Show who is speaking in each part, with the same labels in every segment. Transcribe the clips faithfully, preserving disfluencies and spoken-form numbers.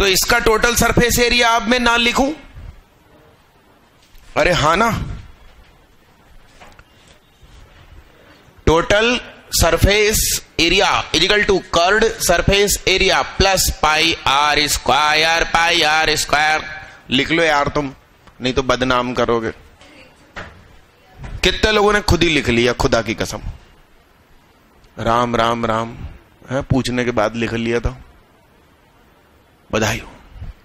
Speaker 1: तो इसका total surface area अब मैं ना लिखूं? अरे हां ना, total surface area equal to curved surface area plus pi r square, pi r square. लिख लो यार तुम, नहीं तो बदनाम करोगे। कितने लोगों ने खुद ही लिख लिया, खुदा की कसम। राम राम राम है, पूछने के बाद लिख लिया था, बधाई हो।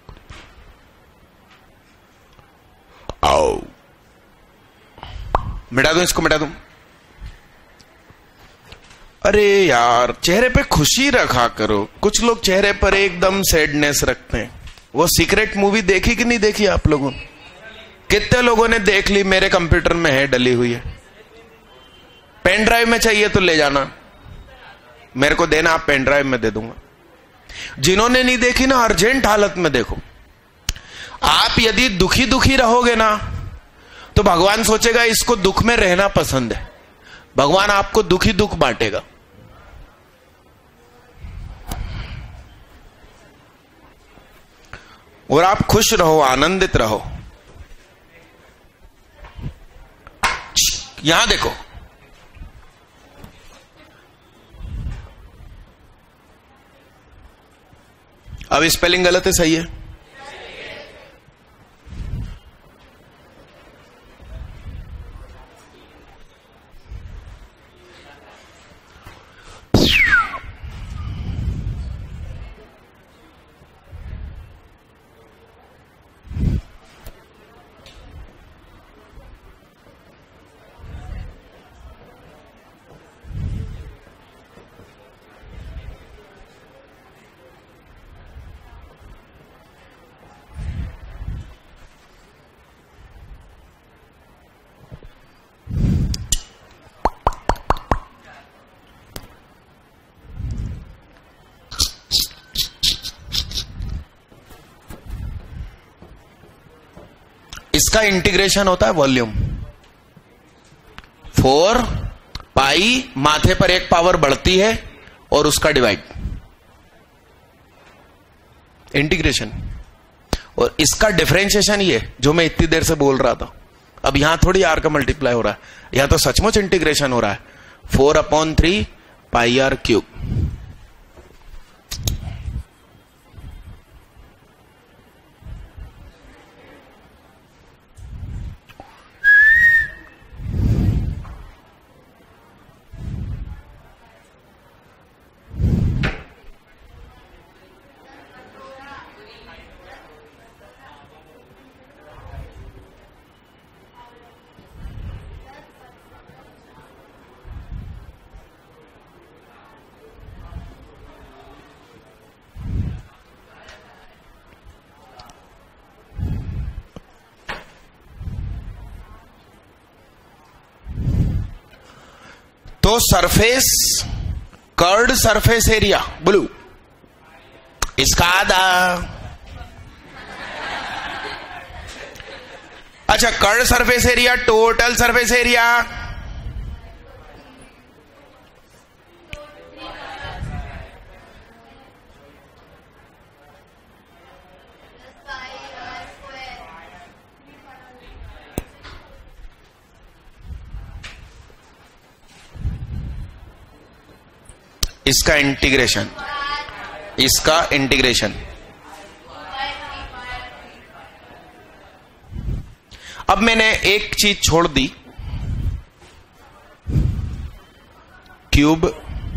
Speaker 1: आओ मिटा दूं इसको, मिटा दूं। अरे यार, चेहरे पे खुशी रखा करो। कुछ लोग चेहरे पर एकदम सैडनेस रखते हैं। वो सीक्रेट मूवी देखी कि नहीं देखी आप लोगों? कितने लोगों ने देख ली? मेरे कंप्यूटर में है, डली हुई है। पेन ड्राइव में चाहिए तो ले जाना, मेरे को देना, आप पेन ड्राइव में दे दूंगा। जिन्होंने नहीं देखी ना, अर्जेंट हालत में देखो। आप यदि दुखी दुखी रहोगे ना, तो भगवान सोचेगा इसको दुख में रहना पसंद है, भगवान आपको दुखी दुख बांटेगा। और आप खुश रहो, आनंदित रहो। यहां देखो, अब स्पेलिंग गलत है, सही है? इसका इंटीग्रेशन होता है वॉल्यूम। फोर पाई, माथे पर एक पावर बढ़ती है और उसका डिवाइड, इंटीग्रेशन। और इसका डिफरेंशिएशन ये जो मैं इतनी देर से बोल रहा था। अब यहां थोड़ी आर का मल्टीप्लाई हो रहा है, यहां तो सचमुच इंटीग्रेशन हो रहा है। Four upon three pi r cube. तो surface, curved surface area blue, इसका आधा। अच्छा, curved surface area, total surface area इसका इंटीग्रेशन, इसका इंटीग्रेशन। अब मैंने एक चीज छोड़ दी, क्यूब।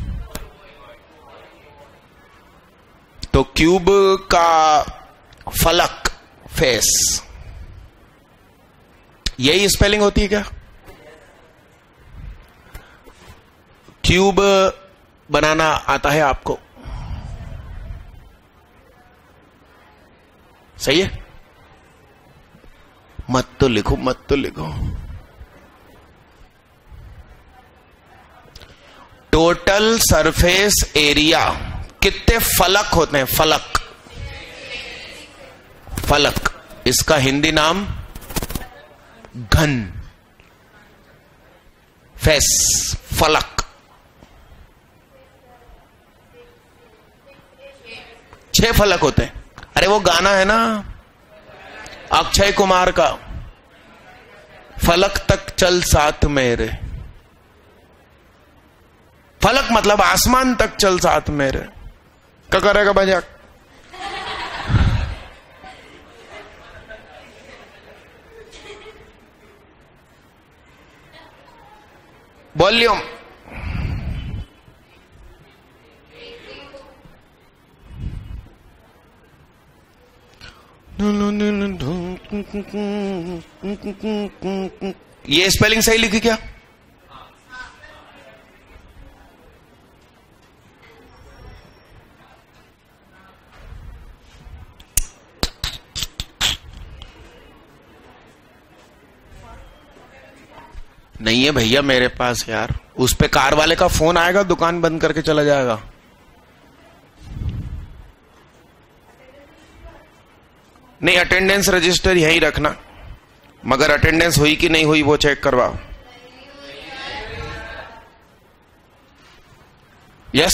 Speaker 1: तो क्यूब का फलक, फेस, यही स्पेलिंग होती है क्या? क्यूब बनाना आता है आपको? सही है? मत तो लिखो, मत तो लिखो। टोटल सरफेस एरिया कितने फलक होते हैं? फलक, फलक, इसका हिंदी नाम घन, फेस, फलक। छह फलक होते हैं। अरे वो गाना है ना अक्षय कुमार का, फलक तक चल साथ मेरे। फलक मतलब आसमान तक चल साथ मेरे। क्या करेगा मजाक? वॉल्यूम ये स्पेलिंग सही लिखी क्या? नहीं है भैया मेरे पास यार। उस पे कार वाले का फोन आएगा, दुकान बंद करके चला जाएगा। नहीं, अटेंडेंस रजिस्टर यहीं रखना, मगर अटेंडेंस हुई कि नहीं हुई वो चेक करवाओ। यस,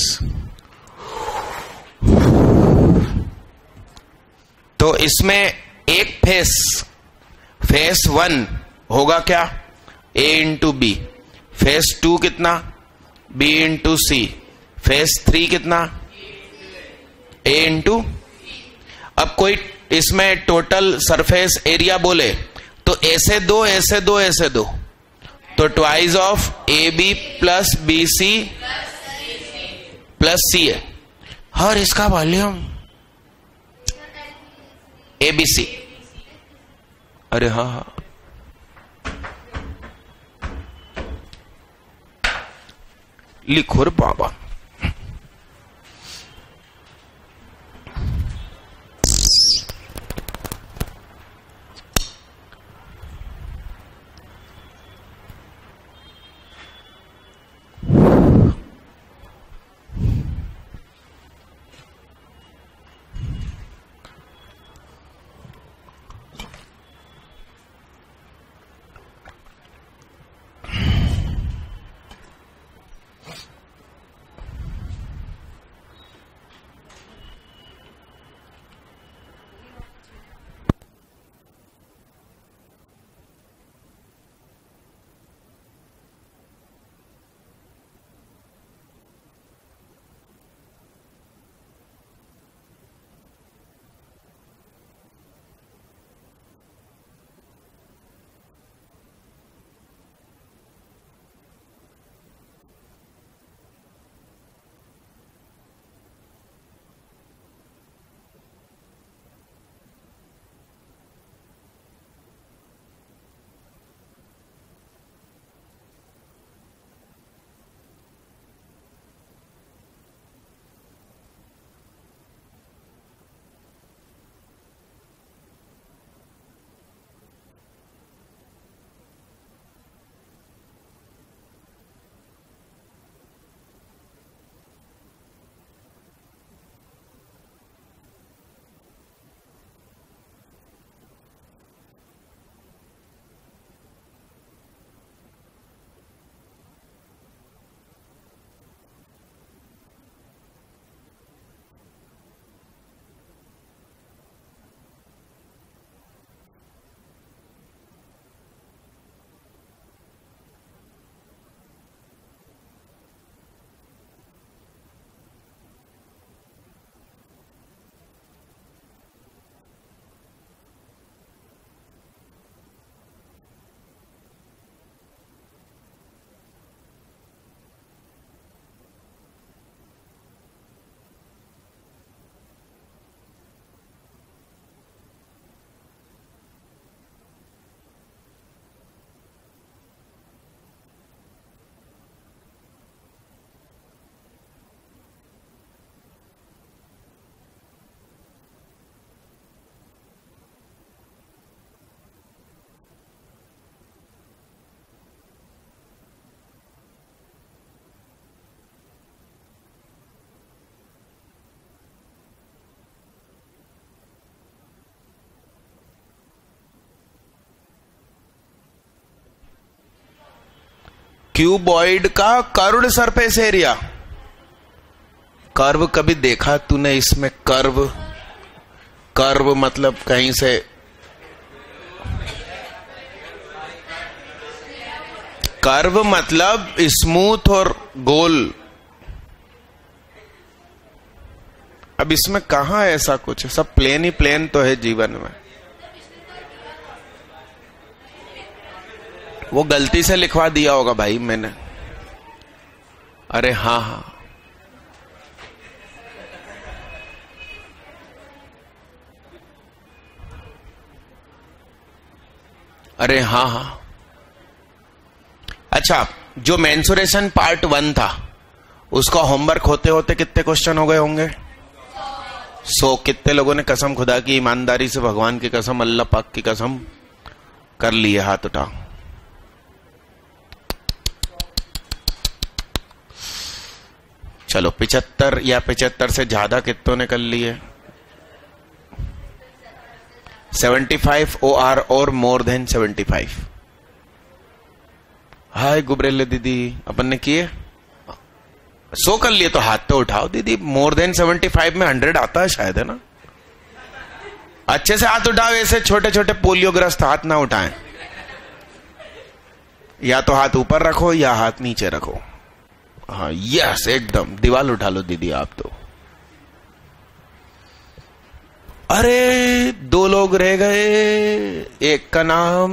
Speaker 1: तो इसमें एक फेस, फेस वन होगा क्या? A into B. Face two कितना? B into C. Face three कितना? A into. अब कोई इसमें टोटल सरफेस एरिया बोले तो ऐसे दो ऐसे दो ऐसे दो, तो twice of A B plus B C plus C है। और इसका वॉल्यूम ए बी सी। अरे हाँ हाँ, लिखो रे बाबा। क्यूबॉइड का कर्व्ड सरफेस एरिया। कर्व कभी देखा तूने इसमें? कर्व कर्व मतलब कहीं से, कर्व मतलब स्मूथ और गोल। अब इसमें कहां ऐसा कुछ है, सब प्लेन ही प्लेन तो है जीवन में। वो गलती से लिखवा दिया होगा भाई मैंने। अरे हाँ हाँ, अरे हाँ हाँ। अच्छा, जो मेंसुरेशन पार्ट वन था उसका होमवर्क होते होते कितने क्वेश्चन हो गए होंगे? सो कितने लोगों ने कसम खुदा की, ईमानदारी से, भगवान की कसम, अल्लाह पाक की कसम कर लिए? हाथ उठाओ। चलो पिचहत्तर या पिचहत्तर से ज्यादा कितनों ने कर लिए? सेवेंटी फाइव ओ आर और मोर देन सेवेंटी फाइव। हाय गुबरेले दीदी, अपन ने किए? सो कर लिए तो हाथ तो उठाओ दीदी। मोर देन सेवेंटी फाइव में हंड्रेड आता है शायद, है ना? अच्छे से हाथ उठाओ, ऐसे छोटे छोटे पोलियोग्रस्त हाथ ना उठाएं। या तो हाथ ऊपर रखो या हाथ नीचे रखो। हाँ यस, एकदम दीवाल उठा लो दीदी आप तो। अरे दो लोग रह गए, एक का नाम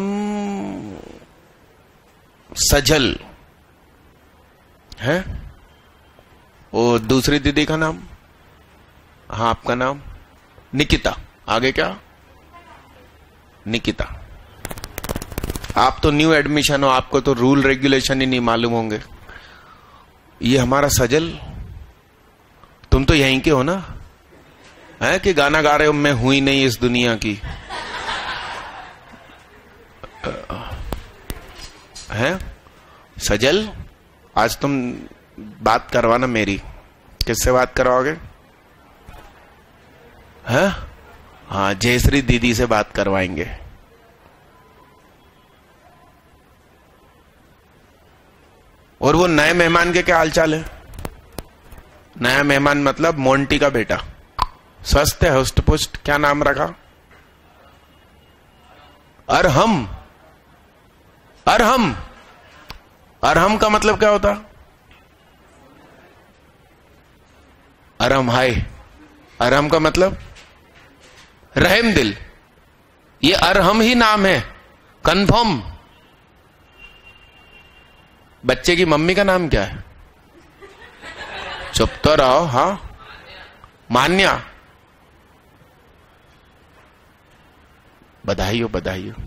Speaker 1: सजल है, और दूसरी दीदी का नाम, हाँ आपका नाम निकिता। आगे क्या? निकिता। आप तो न्यू एडमिशन हो, आपको तो रूल रेगुलेशन ही नहीं मालूम होंगे। ये हमारा सजल, तुम तो यहीं के हो ना? है कि गाना गा रहे हो मैं हुई नहीं इस दुनिया की? है सजल, आज तुम बात करवाना मेरी। किससे बात करवाओगे? है? हाँ, जयश्री दीदी से बात करवाएंगे। और वो नए मेहमान के क्या हालचाल है? नया मेहमान मतलब मोंटी का बेटा, स्वस्थ है, हुष्ट पुष्ट। क्या नाम रखा? अरहम। अरहम, अरहम का मतलब क्या होता? अरहम, हाय। अरहम का मतलब रहम दिल। ये अरहम ही नाम है, कंफर्म। बच्चे की मम्मी का नाम क्या है? चुप तो रहो। हाँ, मान्या। बधाई हो, बधाई हो।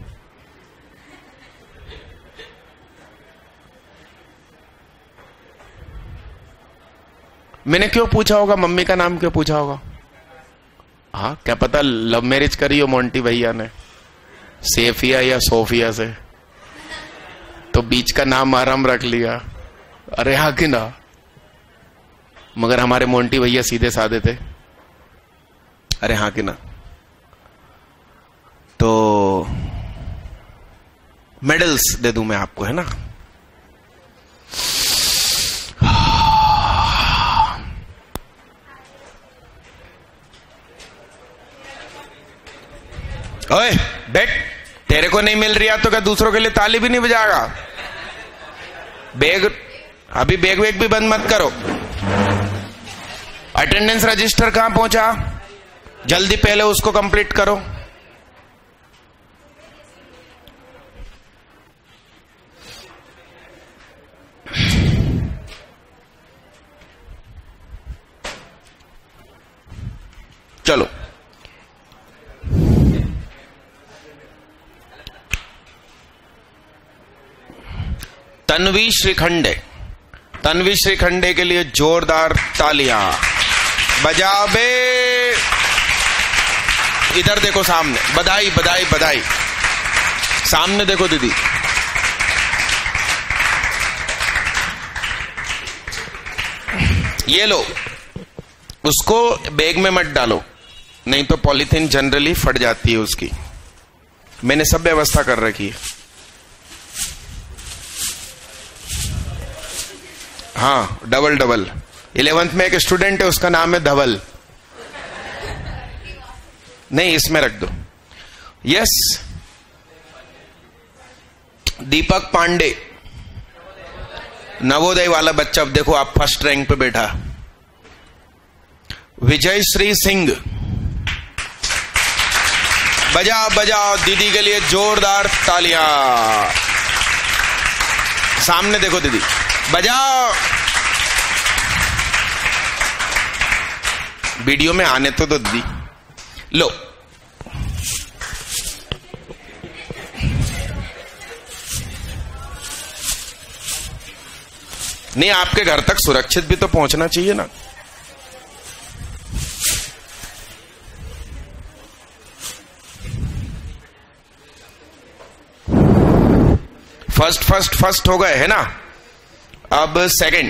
Speaker 1: मैंने क्यों पूछा होगा? मम्मी का नाम क्यों पूछा होगा? हाँ, क्या पता लव मैरिज करी हो मोंटी भैया ने सेफिया या सोफिया से, तो बीच का नाम आराम रख लिया। अरे हाँ कि ना? मगर हमारे मोंटी भैया सीधे साधे थे। अरे हाँ कि ना? तो मेडल्स दे दूं मैं आपको, है ना? ओए बैठ, तेरे को नहीं मिल रही है तो क्या दूसरों के लिए ताली भी नहीं बजाएगा? बैग अभी बैग वैग भी बंद मत करो। अटेंडेंस रजिस्टर कहां पहुंचा? जल्दी पहले उसको कंप्लीट करो। चलो तन्वी श्रीखंडे, तन्वी श्रीखंडे के लिए जोरदार तालियां बजाओ बे। इधर देखो सामने, बधाई बधाई बधाई। सामने देखो दीदी। ये लो, उसको बैग में मत डालो, नहीं तो पॉलीथीन जनरली फट जाती है उसकी। मैंने सब व्यवस्था कर रखी है। हाँ, डबल डबल। इलेवेंथ में एक स्टूडेंट है, उसका नाम है धवल। नहीं, इसमें रख दो। यस, दीपक पांडे, नवोदय वाला बच्चा, अब देखो आप फर्स्ट रैंक पे बैठा। विजय श्री सिंह, बजाओ बजाओ दीदी के लिए जोरदार तालियां। सामने देखो दीदी, बजाओ। वीडियो में आने तो दो दीदी। लो, नहीं, आपके घर तक सुरक्षित भी तो पहुंचना चाहिए ना। फर्स्ट फर्स्ट फर्स्ट हो गए है ना। अब सेकंड,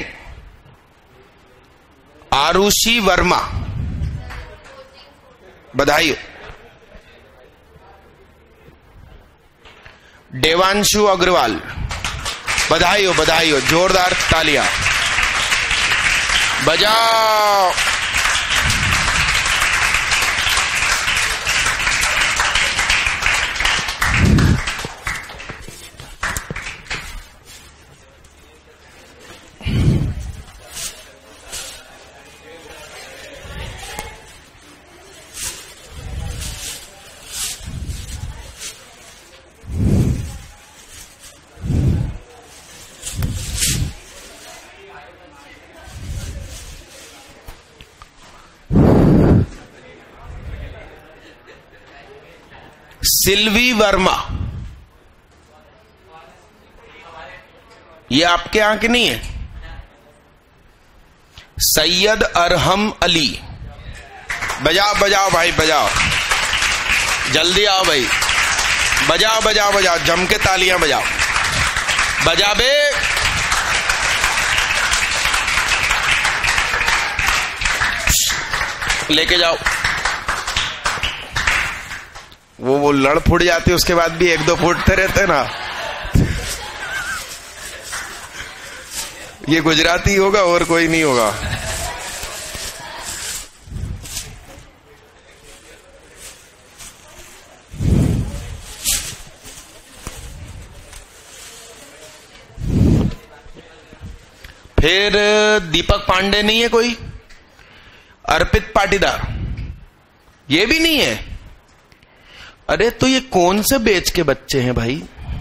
Speaker 1: आरुषि वर्मा, बधाई। देवांशु अग्रवाल, बधाई हो बधाई हो, जोरदार तालियां बजाओ। सिल्वी वर्मा, ये आपके यहां की नहीं है। सैयद अरहम अली, बजाओ बजाओ भाई बजाओ, जल्दी आओ भाई, बजाओ बजाओ बजाओ, जम के तालियां बजाओ, बजा बे। लेके जाओ। वो वो लड़ फूट जाती है, उसके बाद भी एक दो फूटते रहते ना। ये गुजराती होगा और कोई नहीं होगा। फिर दीपक पांडे नहीं है कोई? अर्पित पाटीदार, ये भी नहीं है। अरे तो ये कौन से बेच के बच्चे हैं भाई?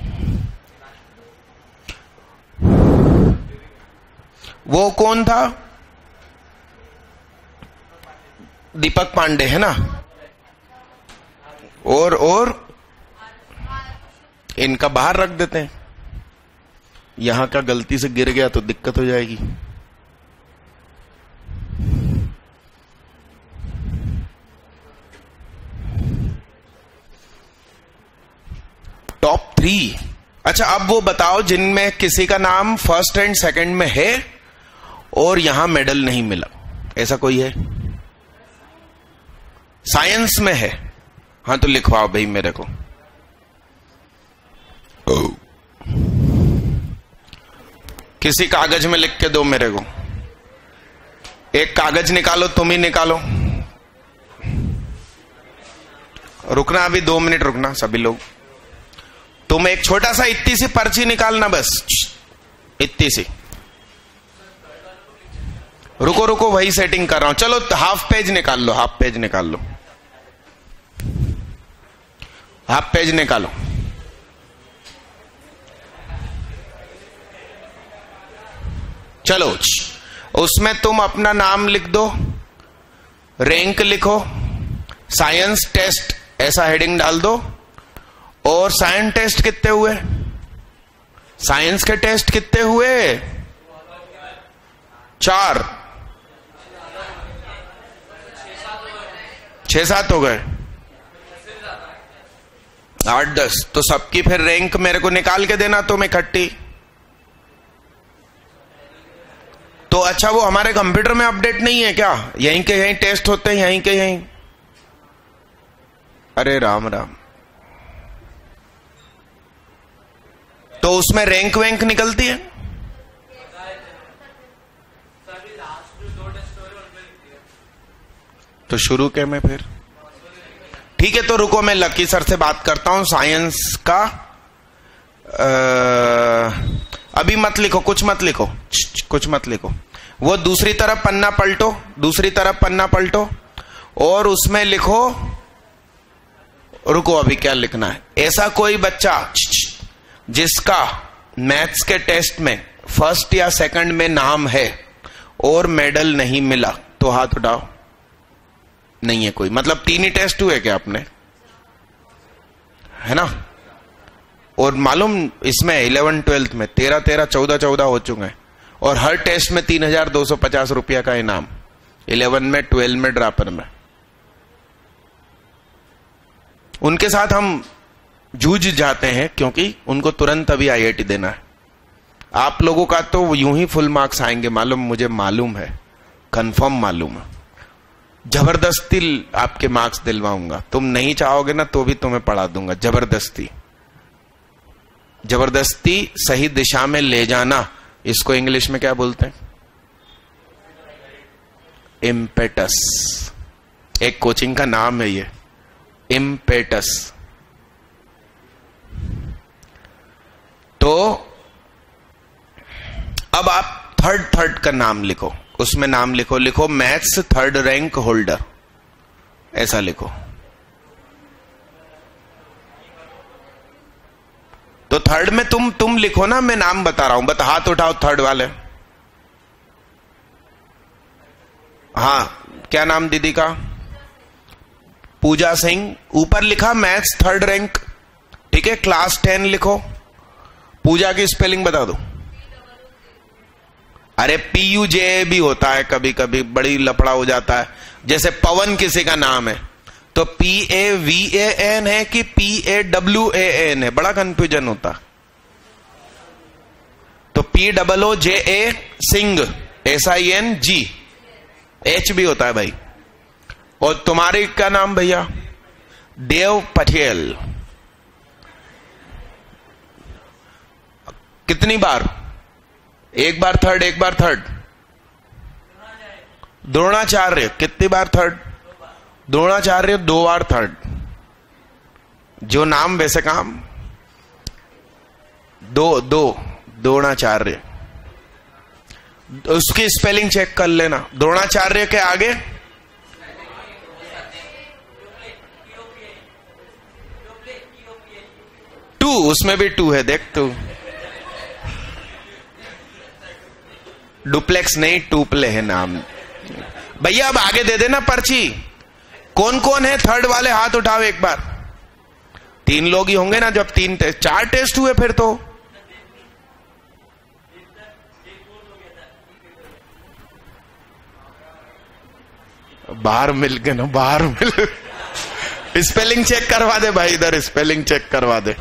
Speaker 1: वो कौन था? दीपक पांडे है ना। और और इनका बाहर रख देते हैं। यहां का गलती से गिर गया तो दिक्कत हो जाएगी। Top three. अच्छा, अब वो बताओ जिनमें किसी का नाम फर्स्ट एंड सेकंड में है और यहां मेडल नहीं मिला, ऐसा कोई है? साइंस में है? हाँ तो लिखवाओ भाई मेरे को। किसी कागज में लिख के दो मेरे को। एक कागज निकालो, तुम ही निकालो। रुकना अभी दो मिनट रुकना सभी लोग। तुम एक छोटा सा इतनी सी पर्ची निकालना, बस इतनी सी। रुको रुको, वही सेटिंग कर रहा हूं। चलो हाफ पेज निकाल लो, हाफ पेज निकाल लो, हाफ पेज निकालो। चलो उसमें तुम अपना नाम लिख दो, रैंक लिखो, साइंस टेस्ट ऐसा हेडिंग डाल दो। और साइंस टेस्ट कितने हुए? साइंस के टेस्ट कितने हुए? चार, छह सात हो गए, आठ दस। तो सबकी फिर रैंक मेरे को निकाल के देना तुम इकट्ठी। तो अच्छा, वो हमारे कंप्यूटर में अपडेट नहीं है क्या? यहीं के यहीं टेस्ट होते हैं, यहीं के यहीं। अरे राम राम। तो उसमें रैंक वैंक निकलती है? तो शुरू के में फिर ठीक है, तो रुको मैं लकी सर से बात करता हूं साइंस का। आ, अभी मत लिखो, कुछ मत लिखो, कुछ मत लिखो। वो दूसरी तरफ पन्ना पलटो, दूसरी तरफ पन्ना पलटो और उसमें लिखो, रुको अभी क्या लिखना है। ऐसा कोई बच्चा जिसका मैथ्स के टेस्ट में फर्स्ट या सेकंड में नाम है और मेडल नहीं मिला तो हाथ उठाओ। नहीं है कोई, मतलब तीन ही टेस्ट हुए क्या अपने, है ना? और मालूम इसमें इलेवन ट्वेल्थ में तेरह तेरह चौदह चौदह हो चुके हैं और हर टेस्ट में तीन हजार दो सौ पचास रुपया का इनाम, इलेवन में, ट्वेल्व में, ड्रापर में। उनके साथ हम जूझ जाते हैं क्योंकि उनको तुरंत अभी आई आई टी देना है। आप लोगों का तो यूं ही फुल मार्क्स आएंगे, मालूम, मुझे मालूम है, कंफर्म मालूम है। जबरदस्ती आपके मार्क्स दिलवाऊंगा, तुम नहीं चाहोगे ना तो भी तुम्हें पढ़ा दूंगा, जबरदस्ती। जबरदस्ती सही दिशा में ले जाना, इसको इंग्लिश में क्या बोलते हैं? इम्पेटस। एक कोचिंग का नाम है ये, इम्पेटस। तो अब आप थर्ड थर्ड का नाम लिखो, उसमें नाम लिखो, लिखो मैथ्स थर्ड रैंक होल्डर, ऐसा लिखो। तो थर्ड में तुम तुम लिखो ना, मैं नाम बता रहा हूं, बता, हाथ उठाओ थर्ड वाले। हाँ, क्या नाम दीदी का? पूजा सिंह। ऊपर लिखा मैथ्स थर्ड रैंक, ठीक है, क्लास टेन लिखो। पूजा की स्पेलिंग बता दो। अरे पी यू जे भी होता है कभी कभी, बड़ी लफड़ा हो जाता है। जैसे पवन किसी का नाम है तो P A V A N है कि P A W A N है, बड़ा कंफ्यूजन होता। तो P double O J A Singh, S I N G, H भी होता है भाई। और तुम्हारे क्या नाम भैया? देव पटेल। कितनी बार? एक बार थर्ड, एक बार थर्ड। द्रोणाचार्य। कितनी बार थर्ड? द्रोणाचार्य दो बार थर्ड। जो नाम वैसे काम, दो दो द्रोणाचार्य। उसकी स्पेलिंग चेक कर लेना। द्रोणाचार्य के आगे टू, उसमें भी टू है, देख तू। डुप्लेक्स नहीं, टूपले है नाम भैया। अब आगे दे देना पर्ची। कौन कौन है थर्ड वाले? हाथ उठाओ एक बार। तीन लोग ही होंगे ना, जब तीन टेस्ट, चार टेस्ट हुए फिर तो। बाहर मिल के ना, बाहर मिल। स्पेलिंग चेक करवा दे भाई, इधर स्पेलिंग चेक करवा दे।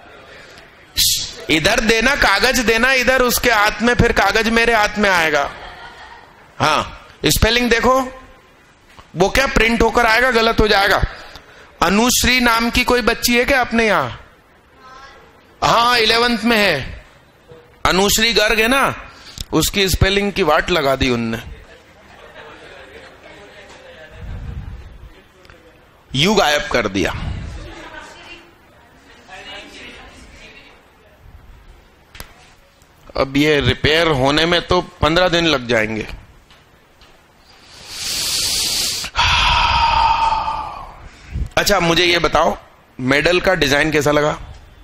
Speaker 1: इधर देना, कागज देना इधर उसके हाथ में, फिर कागज मेरे हाथ में आएगा। हाँ, स्पेलिंग देखो, वो क्या प्रिंट होकर आएगा, गलत हो जाएगा। अनुश्री नाम की कोई बच्ची है क्या अपने यहां? हाँ, इलेवेंथ में है, अनुश्री गर्ग है ना, उसकी स्पेलिंग की वाट लगा दी उनने। यू गायब कर दिया। अब ये रिपेयर होने में तो पंद्रह दिन लग जाएंगे। अच्छा, मुझे ये बताओ, मेडल का डिजाइन कैसा लगा?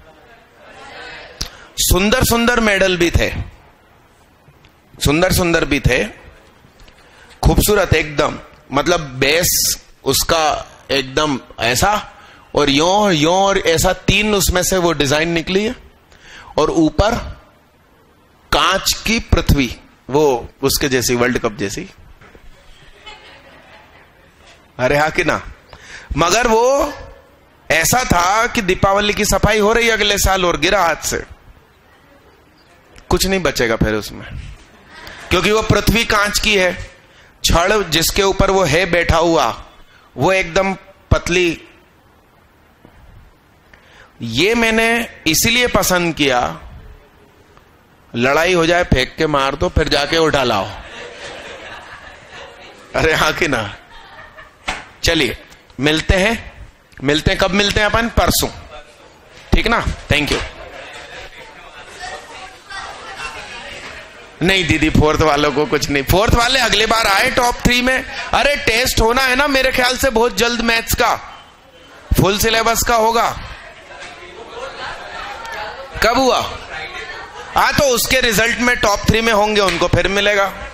Speaker 1: सुंदर सुंदर मेडल भी थे, सुंदर सुंदर भी थे, खूबसूरत एकदम, मतलब बेस उसका एकदम ऐसा, और यों यों और ऐसा, तीन उसमें से वो डिजाइन निकली है। और ऊपर कांच की पृथ्वी, वो उसके जैसी, वर्ल्ड कप जैसी। अरे हाँ कि ना? मगर वो ऐसा था कि दीपावली की सफाई हो रही अगले साल और गिरा हाथ से, कुछ नहीं बचेगा फिर उसमें, क्योंकि वो पृथ्वी कांच की है। छड़ जिसके ऊपर वो है बैठा हुआ, वो एकदम पतली। ये मैंने इसीलिए पसंद किया, लड़ाई हो जाए फेंक के मार दो, फिर जाके उठा लाओ। अरे हाँ कि ना? चलिए मिलते हैं मिलते हैं, कब मिलते हैं अपन? परसों, ठीक ना? Thank you. नहीं दीदी, फोर्थ वालों को कुछ नहीं, फोर्थ वाले अगले बार आए टॉप थ्री में। अरे टेस्ट होना है ना मेरे ख्याल से बहुत जल्द, मैथ्स का फुल सिलेबस का होगा। कब हुआ? हाँ, तो उसके रिजल्ट में टॉप थ्री में होंगे, उनको फिर मिलेगा।